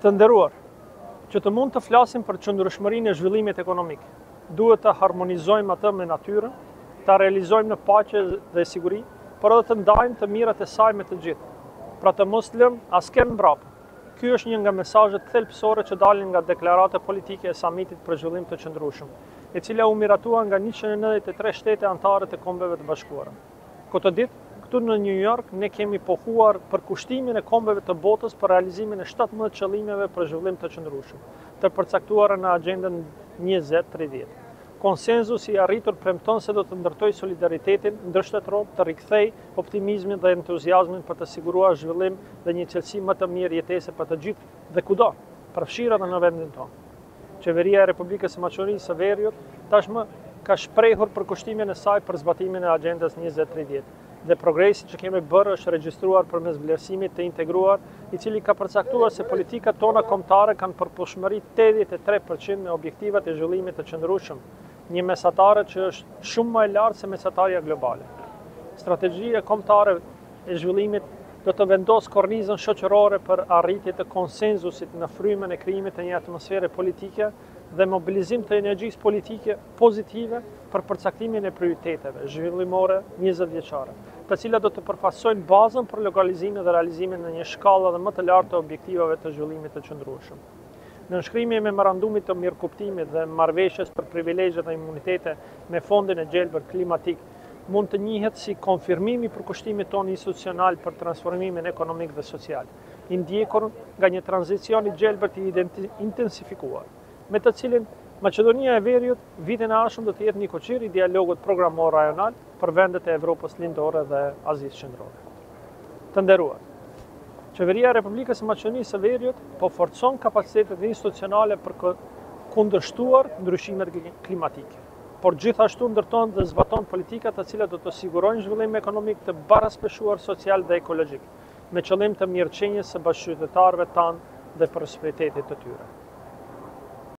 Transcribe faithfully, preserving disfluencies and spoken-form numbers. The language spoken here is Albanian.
Të nderuar, që të mund të flasim për qëndrueshmërinë e zhvillimit ekonomik, duhet të harmonizojmë atë me natyrën, ta realizojmë në paqe dhe siguri, por edhe të ndajmë të mirat e saj me të gjithë. Pra të mos lëmë askën mbrapa. Ky është një nga mesazhet thelbësore që dalin nga deklarata politike e samitit për zhvillim të qëndrueshëm, e cila u miratua nga njëqind e nëntëdhjetë e tre shtete anëtare të Kombeve të Bashkuara. Këtë ditë, këtu në New York, ne kemi pohuar për kushtimin e Kombeve të botës për realizimin e shtatëmbëdhjetë qëllimeve për zhvillim të qëndrueshëm, të përcaktuara në Agjendën njëzet tridhjetë. Konsenzusi i arritur premton se do të ndërtoj solidaritetin ndërshtetëror, të rikthej optimizmin dhe entuziazmin për të siguruar zhvillim dhe një qelësi më të mirë jetese për të gjithë dhe kudo, përfshirë edhe në vendin tonë. Qeveria e Republikës së Maqedonisë së Veriut tashmë ka shprehur për kushtimin e saj për zbatimin e Agjendës njëzet tridhjetë dhe progresi që kemi bërë është regjistruar përmes vlerësimit të integruar, i cili ka përcaktuar se politikat tona kombëtare kanë përputhshmëri tetëdhjetë e tre përqind me objektivat e zhvillimit të qëndrueshëm, një mesatare që është shumë më e lartë se mesatarja globale. Strategjia kombëtare e zhvillimit do të vendosë kornizën shoqërore për arritje të konsenzusit në frymën e krijimit të një atmosfere politike dhe mobilizim të energjisë politike pozitive për përcaktimin e prioriteteve zhvillimore njëzet vjeçare, të cilat do të përfaqësojnë bazën për lokalizimin dhe realizimin në një shkallë dhe më të lartë të objektivave të zhvillimit të qëndrueshëm. Në nënshkrimin e memorandumit të mirëkuptimit dhe marrëveshjes për privilegje dhe imunitete me Fondin e Gjelbërt Klimatik mund të njihet si konfirmimi për kushtimit tonë institucional për transformimin ekonomik dhe social, i ndjekur nga një tranzicion i gjelbërt i intensifikuar, me të cilin Maqedonia e Veriut vitin e ardhshëm do të jetë një koqir i dialogut programor rajonal për vendet e Evropës lindore dhe Azisë qendrore. Të nderuar, Qeveria e Republikës së Maqedonisë së Veriut po forcon kapacitetet institucionale për të kundërshtuar ndryshimet klimatike, por gjithashtu ndërton dhe zbaton politika të cilat do të sigurojnë zhvillim ekonomik të baraspeshuar social dhe ekologjik, me qëllim të mirëqenies së bashkëqytetarëve tanë dhe prosperitetit të tyre.